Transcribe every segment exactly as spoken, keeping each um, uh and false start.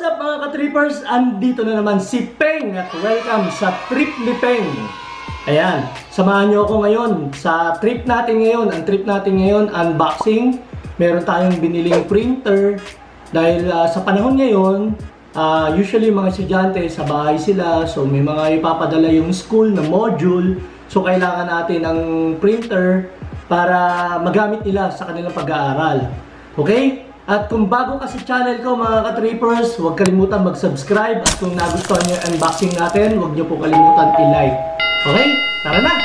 up mga ka-trippers? Andito na naman si Peng at welcome sa trip ni Peng. Ayan, samahan nyo ako ngayon sa trip natin ngayon. Ang trip natin ngayon, unboxing. Meron tayong biniling printer dahil uh, sa panahon ngayon, uh, usually mga estudyante sa bahay sila, so may mga ipapadala yung school na module. So kailangan natin ng printer para magamit nila sa kanilang pag-aaral. Okay? At kung bago ka sa channel ko mga ka-trippers, huwag kalimutan mag-subscribe. At kung nagustuhan niyo yung unboxing natin, huwag niyo po kalimutan i-like. Okay? Tara na!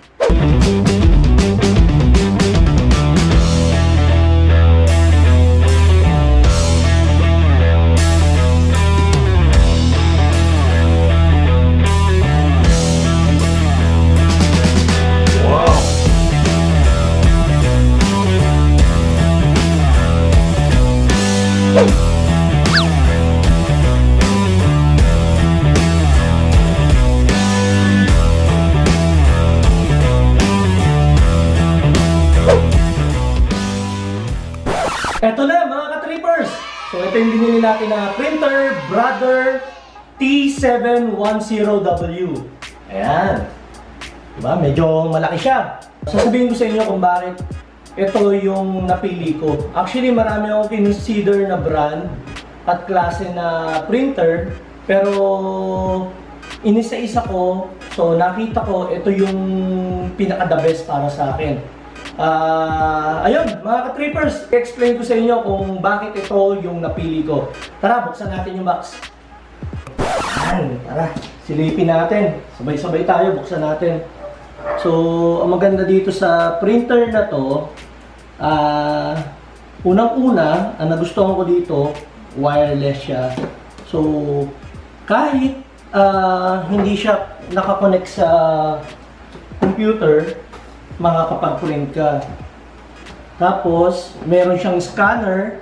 Eto na mga ka-trippers! So ito yung binili natin na printer, Brother T seven ten W. Ayan. Diba? Medyo malaki siya. Sasabihin ko sa inyo kung bakit ito yung napili ko. Actually marami akong kinonsider na brand at klase na printer. Pero inisa-isa ko, so nakita ko ito yung pinaka-the best para sa akin. Uh, ayun, mga ka-trippers, i-explain ko sa inyo kung bakit ito yung napili ko. Tara, buksan natin yung box. Ayan, tara, silipin natin. Sabay-sabay tayo, buksan natin. So, ang maganda dito sa printer na to, uh, unang-una, ang nagustuhan ko dito, wireless siya. So, kahit uh, hindi siya nakakonect sa computer, makakapag-print ka. Tapos, meron siyang scanner.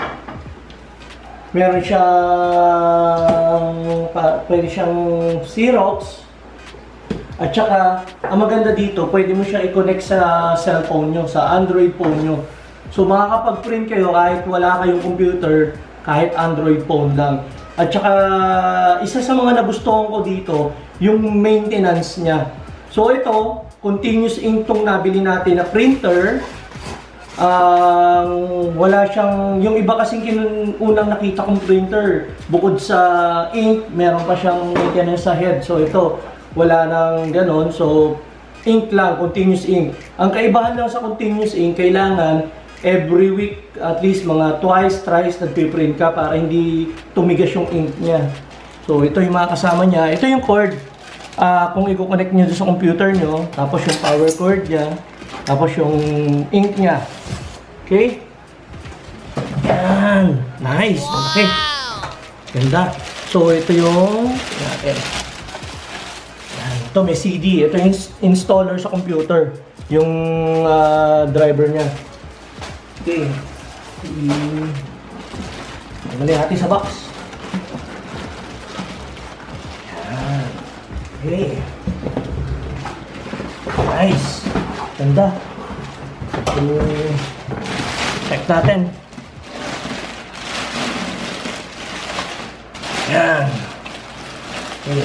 Meron siyang pwede siyang Xerox. At saka, ang maganda dito, pwede mo siya i-connect sa cellphone nyo, sa Android phone nyo. So, makakapag-print kayo kahit wala kayong computer, kahit Android phone lang. At saka, isa sa mga nagustuhan ko dito, yung maintenance niya. So, ito, continuous ink tong nabili natin na printer. Um, wala siyang, yung iba kasing kinun, unang nakita kong printer, bukod sa ink, meron pa siyang maintenance sa head. So ito, wala nang ganon. So, ink lang, continuous ink. Ang kaibahan lang sa continuous ink, kailangan every week, at least mga twice, thrice, nagpiprint ka para hindi tumigas yung ink niya. So ito yung mga kasama niya. Ito yung cord. Uh, kung i-connect nyo sa computer nyo, tapos yung power cord niya, tapos yung ink niya. Okay? Yan. Nice. Okay. Ganda. So, ito yung natin. Yan. Ito may C D. Ito yung installer sa computer. Yung uh, driver niya. Okay. Tanggalin natin sa box. Okay. Nice. Ganda. So, check natin. Yan. Okay.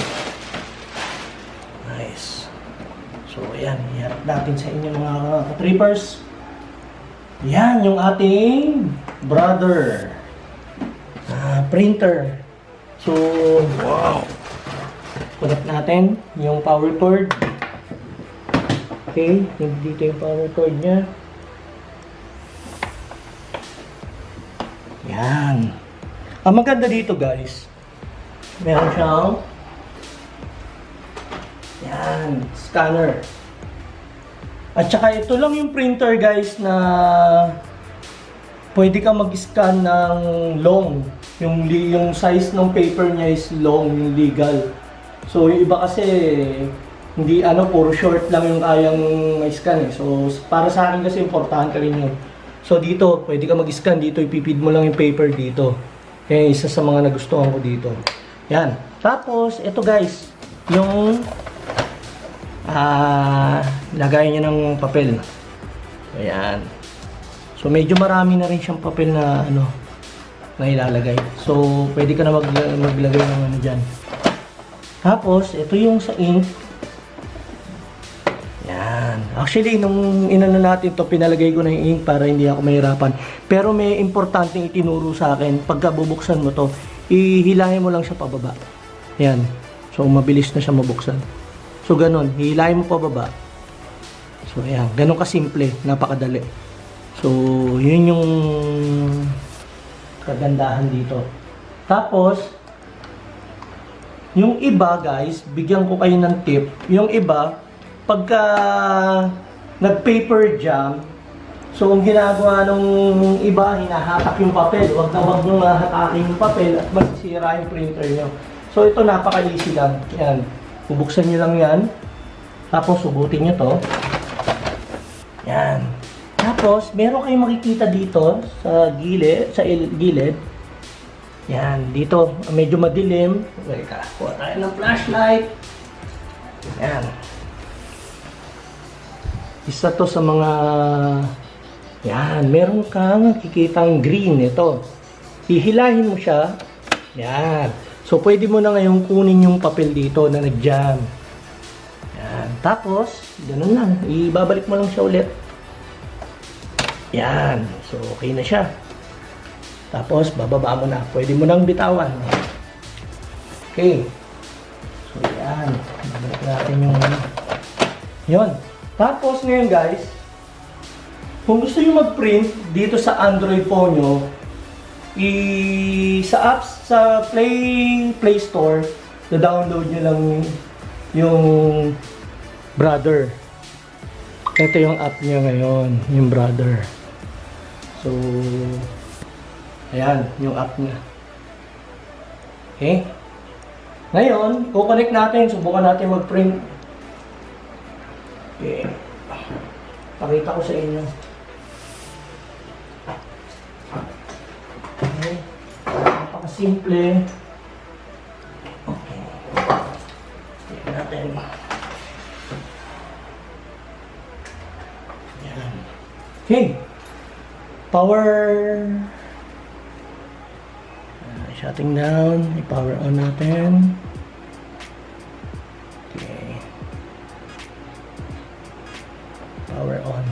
Nice. So, ayan. Iharap natin sa inyo mga ka-trippers. Yan yung ating Brother uh, printer. So, wow. Connect natin yung power cord. Okay, dito yung power cord niya. Yan. Ang maganda dito guys, meron siyang yan, scanner. At saka ito lang yung printer guys na pwede kang mag-scan ng long. Yung, yung size ng paper niya is long, yung legal. So, yung iba kasi, hindi ano, puro short lang yung kayang i-scan eh. So, para sa akin kasi importante rin yun. So, dito, pwede ka mag-scan dito, ipipid mo lang yung paper dito. Yan, isa sa mga nagustuhan ko dito. Yan. Tapos, ito guys, yung ah, lagayan niya ng papel. Ayan. So, medyo marami na rin siyang papel na ano. na ilalagay. So, pwede ka na mag maglagay ng ano dyan. Tapos, ito yung sa ink. Yan. Actually, nung inano natin to, pinalagay ko na yung ink para hindi ako mahirapan. Pero may importanteng itinuro sa akin. Pagka bubuksan mo to, ihilahin mo lang siya pababa. Yan. So, mabilis na siya mabuksan. So, ganun. Hihilahin mo pababa. So, yan. Ganun kasimple. Napakadali. So, yun yung kagandahan dito. Tapos, yung iba, guys, bigyan ko kayo ng tip. Yung iba, pagka nag-paper jam, so ang ginagawa nung iba, hinahatak yung papel. Huwag na huwag nyo hatakin yung papel at masisira yung printer nyo. So ito napaka-easy lang. Yan. Bubuksan nyo lang yan. Tapos subutin nyo to. Yan. Tapos meron kayong makikita dito sa gilid, sa gilid. Yan. Dito, medyo madilim. Teka, kuha tayo ng flashlight. Yan. Isa to sa mga, yan, meron kang nakikitang green ito. Hihilahin mo siya. Yan. So, pwede mo na ngayon kunin yung papel dito na nag-jam. Yan. Tapos, ganun lang. Ibabalik mo lang siya ulit. Yan. So, okay na siya. Tapos, bababa mo na. Pwede mo nang bitawan. Okay. So, yan. Babalik natin yung, yun. Tapos ngayon guys, kung gusto nyo mag-print dito sa Android phone nyo, i sa apps, sa Play, Play Store, na-download nyo lang yung Brother. Ito yung app niya ngayon, yung Brother. So, ayan, yung app niya. Okay? Ngayon, kukonect natin, subukan natin mag-print. Okay. Pakita ko sa inyo. Okay. Napakasimple. Okay. Tignan natin. Yan. Okay. Power. Uh, shutting down. I-power on natin. Power on.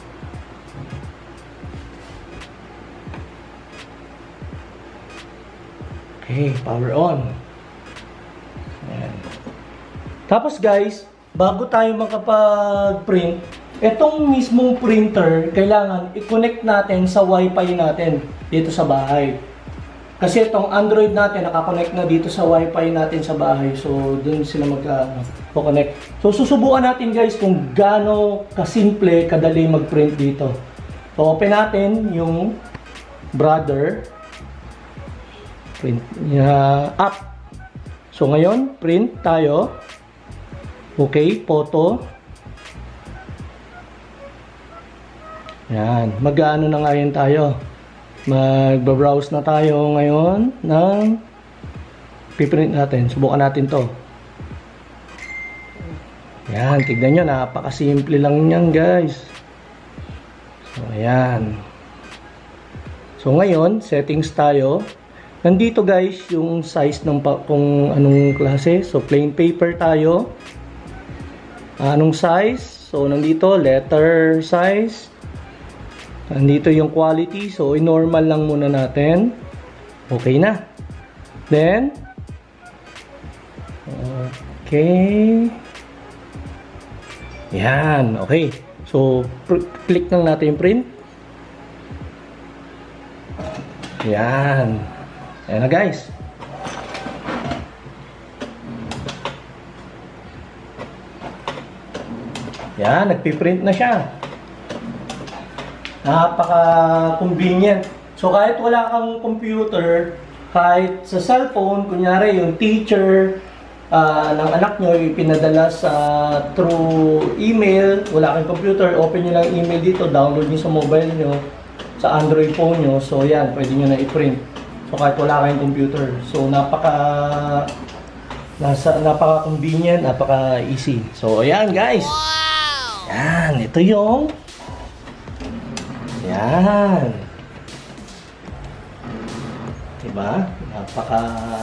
Okay, power on. Ayan. Tapos guys, bago tayo makapag-print, itong mismong printer, kailangan i-connect natin sa Wi-Fi natin dito sa bahay. Kasi itong Android natin, nakakonect na dito sa Wi-Fi natin sa bahay. So, dun sila magka-connect. So, susubukan natin guys kung gaano kasimple, kadali mag-print dito. So, open natin yung Brother. Print uh, app. So, ngayon, print tayo. Okay, photo. Yan. Mag-ano na ngayon tayo. Magbabrowse na tayo ngayon ng piprint natin. Subukan natin to. Yan, tignan nyo, napakasimple lang yan guys. So, ayan. So, ngayon, settings tayo. Nandito guys, yung size ng kung anong klase. So, plain paper tayo. Anong size? So, nandito, letter size. Nandito yung quality. So, i-normal lang muna natin. Okay na. Then, okay. Yan. Okay. So, click lang natin yung print. Yan. Ayan na guys. Yan. Nagpiprint na siya. Napaka-convenient. So, kahit wala kang computer, kahit sa cellphone, kunyari yung teacher uh, ng anak nyo, ipinadala sa through email, wala kang computer, open nyo lang email dito, download nyo sa mobile nyo, sa Android phone nyo. So, yan, pwede nyo na i-print. So, kahit wala kayong computer. So, napaka nasa, napaka-convenient, napaka-easy. So, ayan guys. Yan, ito yung yan. Diba? Napaka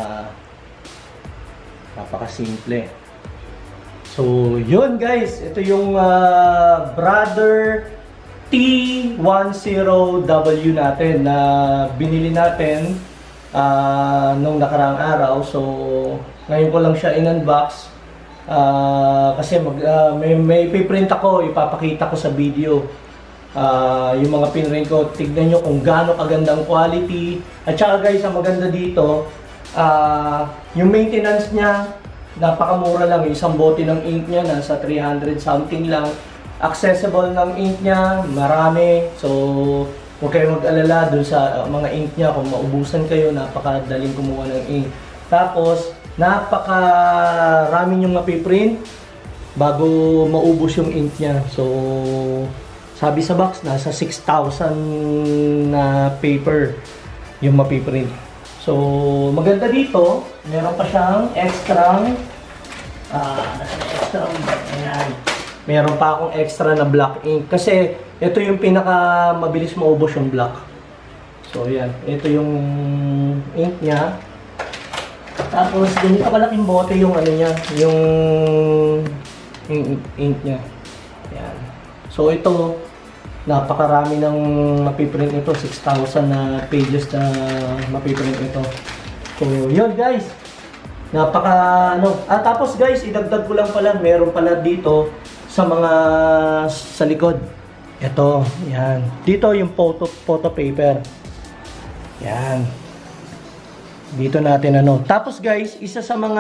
napaka simple. So, yun guys, ito yung uh, Brother T ten W natin na binili natin uh, nung nakaraang araw. So, ngayon ko lang siya in-unbox uh, kasi mag, uh, may, may piprint ako, ipapakita ko sa video. Uh, yung mga pinrint ko, tignan nyo kung gaano kagandang quality. At saka guys, ang maganda dito, uh, yung maintenance niya, napakamura lang. Isang bote ng ink niya, nasa three hundred something lang. Accessible ng ink niya, marami. So, huwag kayong mag-alala dun sa uh, mga ink niya. Kung maubusan kayo, napakadaling kumuha ng ink. Tapos, napakarami yung mapiprint bago maubos yung ink niya. So, sabi sa box, nasa six thousand na paper yung mapiprint. So, maganda dito, meron pa siyang extra, ah, extra, ayan. Meron pa akong extra na black ink. Kasi, ito yung pinaka mabilis maubos yung black. So, ayan. Ito yung ink niya. Tapos, ganito kalaking bote yung ano niya, yung ink, ink niya. Ayan. So, ito, napakarami ng mapiprint ito. six thousand na pages na mapiprint ito. So, yun guys. Napaka, ano. Ah, tapos guys, idagdag ko lang pala, meron pala dito sa mga, sa likod. Ito, yan. Dito yung photo, photo paper. Yan. Dito natin ano. Tapos guys, isa sa mga,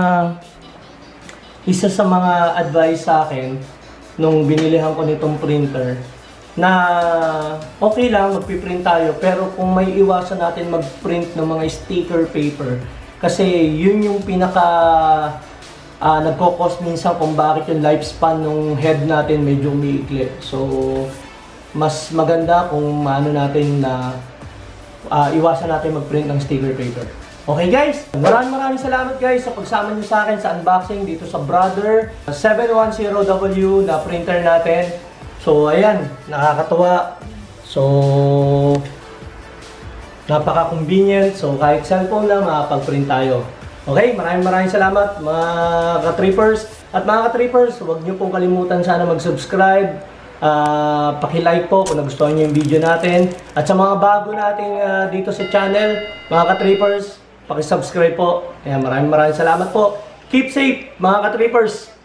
isa sa mga advice sa akin, nung binilihan ko nitong printer, na okay lang, magpiprint tayo, pero kung may iwasan natin mag-print ng mga sticker paper, kasi yun yung pinaka uh, nagko-cause minsan kung bakit yung lifespan ng head natin medyo umiikli. So, mas maganda kung ano natin na uh, iwasan natin mag-print ng sticker paper. Okay guys, maraming maraming salamat guys sa pagsama niyo sa akin sa unboxing dito sa Brother seven ten W na printer natin. So, ayan, nakakatuwa. So, napaka-convenient. So, kahit cellphone lang, makapag-print tayo. Okay, maraming maraming salamat mga ka-trippers. At mga ka-trippers, huwag niyo pong kalimutan sana mag-subscribe. Uh, paki-like po kung nagustuhan niyo yung video natin. At sa mga bago nating uh, dito sa channel, mga ka-trippers, paki-subscribe po. Ayan, maraming maraming salamat po. Keep safe, mga ka-trippers.